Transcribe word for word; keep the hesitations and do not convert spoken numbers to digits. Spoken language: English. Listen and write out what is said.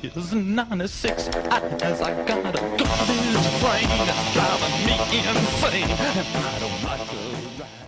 bridges in ninety-six. As I gotta go, this train is driving me insane, and I don't like to ride.